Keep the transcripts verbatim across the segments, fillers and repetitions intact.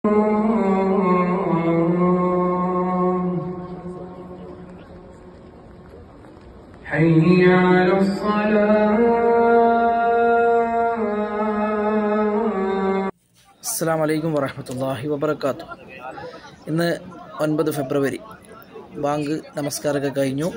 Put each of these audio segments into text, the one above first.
حي على الصلاة. അസ്സലാമു അലൈക്കും വറഹ്മത്തുള്ളാഹി വബറകാതുഹു. ഇന്ന് ഒൻപത് ഫെബ്രുവരി, ബാങ്ക് നമസ്കാരമൊക്കെ കഴിഞ്ഞു.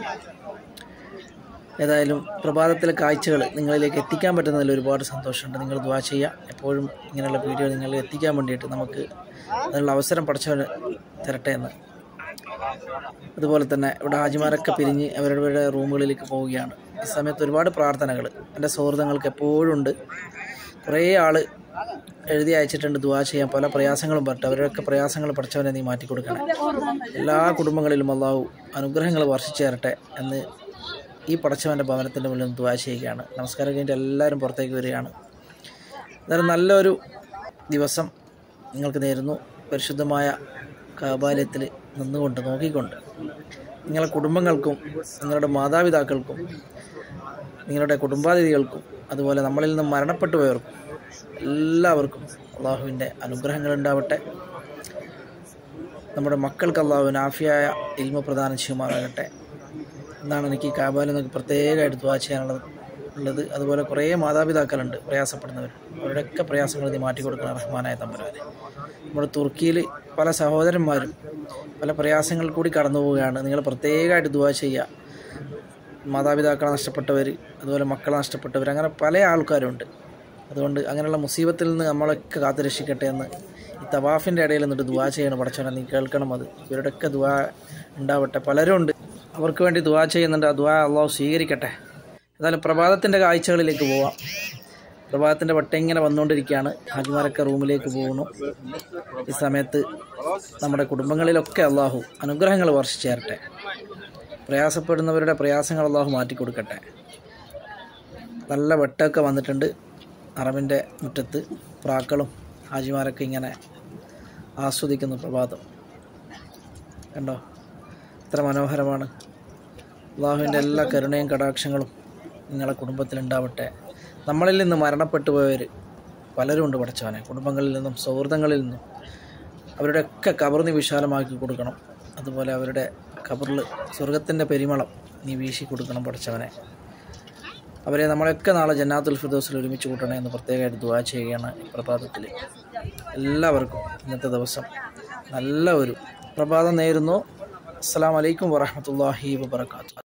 ഏതായാലും പ്രഭാതത്തിലെ കാഴ്ചകൾ നിങ്ങളിലേക്ക് എത്തിക്കാൻ പറ്റുന്നതിൽ ഒരുപാട് സന്തോഷമുണ്ട്. നിങ്ങൾ ദുആ ചെയ്യുക. എപ്പോഴും ഇങ്ങനെയുള്ള വീഡിയോ നിങ്ങളിൽ എത്തിക്കാൻ വേണ്ടിയിട്ട് നമുക്ക് അതിനുള്ള അവസരം പഠിച്ചവന് തരട്ടെ എന്ന്. അതുപോലെ തന്നെ ഇവിടെ ഹാജിമാരൊക്കെ പിരിഞ്ഞ് അവരവരുടെ റൂമുകളിലേക്ക് പോവുകയാണ്. ഈ സമയത്ത് ഒരുപാട് പ്രാർത്ഥനകൾ എൻ്റെ സൗഹൃദങ്ങൾക്ക് എപ്പോഴും ഉണ്ട്. കുറേ ആൾ എഴുതി അയച്ചിട്ടുണ്ട് ദുആ ചെയ്യാൻ, പല പ്രയാസങ്ങളും പറഞ്ഞിട്ട്. അവരുടെയൊക്കെ പ്രയാസങ്ങൾ പഠിച്ചവനെ നീ മാറ്റിക്കൊടുക്കണം. എല്ലാ കുടുംബങ്ങളിലും അള്ളാഹു അനുഗ്രഹങ്ങൾ വർഷിച്ചു തരട്ടെ എന്ന് ഈ പടച്ചവൻ്റെ ഭവനത്തിൻ്റെ മുന്നിൽ ദുആ ചെയ്യുകയാണ്. നമസ്കാരം കഴിഞ്ഞിട്ട് എല്ലാവരും പുറത്തേക്ക് വരികയാണ്. എന്നാലും നല്ലൊരു ദിവസം നിങ്ങൾക്ക് നേരുന്നു. പരിശുദ്ധമായ കഅബാലയത്തിൽ നിന്നുകൊണ്ട് നോക്കിക്കൊണ്ട് നിങ്ങളുടെ കുടുംബങ്ങൾക്കും നിങ്ങളുടെ മാതാപിതാക്കൾക്കും നിങ്ങളുടെ കുടുംബാതിഥികൾക്കും അതുപോലെ നമ്മളിൽ നിന്ന് മരണപ്പെട്ടു പോയവർക്കും എല്ലാവർക്കും അള്ളാഹുവിൻ്റെ അനുഗ്രഹങ്ങൾ ഉണ്ടാവട്ടെ. നമ്മുടെ മക്കൾക്ക് അള്ളാഹുവിന് ആഫിയായ ഇൽമ പ്രദാനം ചെയ്യുമാറാകട്ടെ എന്നാണ് എനിക്ക് കഅബയിൽ നിന്ന് പ്രത്യേകമായിട്ട് ദുആ ചെയ്യാനുള്ളത് ഉള്ളത്. അതുപോലെ കുറേ മാതാപിതാക്കളുണ്ട് പ്രയാസപ്പെടുന്നവർ. അവരുടെയൊക്കെ പ്രയാസങ്ങൾ നീ മാറ്റിക്കൊടുക്കണം റഹ്മാനായ തമ്പുരാനെ. നമ്മുടെ തുർക്കിയിൽ പല സഹോദരന്മാരും പല പ്രയാസങ്ങൾ കൂടി കടന്നു പോവുകയാണ്. നിങ്ങൾ പ്രത്യേകമായിട്ട് ദുആ ചെയ്യുക. മാതാപിതാക്കളെ നഷ്ടപ്പെട്ടവർ, അതുപോലെ മക്കളെ നഷ്ടപ്പെട്ടവർ, അങ്ങനെ പല ആൾക്കാരുണ്ട്. അതുകൊണ്ട് അങ്ങനെയുള്ള മുസീബത്തിൽ നിന്ന് നമ്മളൊക്കെ കാത്തു രക്ഷിക്കട്ടെ എന്ന് ഈ തവാഫിൻ്റെ ഇടയിൽ നിന്നിട്ട് ദുആ ചെയ്യണം. പടച്ചോനെ നീ കേൾക്കണം. അത് ഇവരുടെയൊക്കെ ദുആ ഉണ്ടാവട്ടെ. പലരും ഉണ്ട്, അവർക്ക് വേണ്ടി ദുആ ചെയ്യുന്നുണ്ട്. ആ ദുആ അള്ളാഹു സ്വീകരിക്കട്ടെ. എന്നാലും പ്രഭാതത്തിൻ്റെ കാഴ്ചകളിലേക്ക് പോവാം. പ്രഭാതത്തിൻ്റെ വട്ടം ഇങ്ങനെ വന്നുകൊണ്ടിരിക്കുകയാണ്. ഹാജിമാരൊക്കെ റൂമിലേക്ക് പോകുന്നു. ഈ സമയത്ത് നമ്മുടെ കുടുംബങ്ങളിലൊക്കെ അള്ളാഹു അനുഗ്രഹങ്ങൾ വർഷിച്ചു തരട്ടെ. പ്രയാസപ്പെടുന്നവരുടെ പ്രയാസങ്ങൾ അള്ളാഹു മാറ്റിക്കൊടുക്കട്ടെ. നല്ല വെട്ടമൊക്കെ വന്നിട്ടുണ്ട് അറബിൻ്റെ മുറ്റത്ത്. പ്രാക്കളും ഹാജിമാരൊക്കെ ഇങ്ങനെ ആസ്വദിക്കുന്നു പ്രഭാതം. കണ്ടോ എത്ര മനോഹരമാണ്. അള്ളാഹുവിൻ്റെ എല്ലാ കരുണയും കടാക്ഷങ്ങളും നിങ്ങളുടെ കുടുംബത്തിലുണ്ടാവട്ടെ. നമ്മളിൽ നിന്ന് മരണപ്പെട്ടു പോയവർ പലരും ഉണ്ട് പടച്ചവനെ. കുടുംബങ്ങളിൽ നിന്നും സൗഹൃദങ്ങളിൽ നിന്നും അവരുടെയൊക്കെ ഖബർ നീ വിശാലമാക്കി കൊടുക്കണം. അതുപോലെ അവരുടെ ഖബറിൽ സ്വർഗത്തിൻ്റെ പെരുമളം നീ വീശി കൊടുക്കണം പടച്ചവനെ. അവരെ നമ്മളെയൊക്കെ നാളെ ജന്നാത്തുൽ ഫിർദൗസിൽ ഒരുമിച്ച് കൂട്ടണേ എന്ന് പ്രത്യേകമായിട്ട് ദുആ ചെയ്യുകയാണ് ഈ പ്രഭാതത്തിൽ. എല്ലാവർക്കും ഇന്നത്തെ ദിവസം നല്ല ഒരു പ്രഭാതം നേരുന്നു. അസ്സലാമു അലൈക്കും വറഹ്മത്തുള്ളാഹി വബറകാതുഹു.